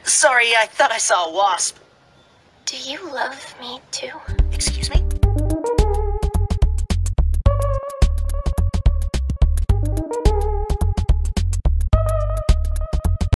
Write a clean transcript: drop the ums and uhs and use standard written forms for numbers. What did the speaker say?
Sorry, I thought I saw a wasp. Do you love me too? Excuse me?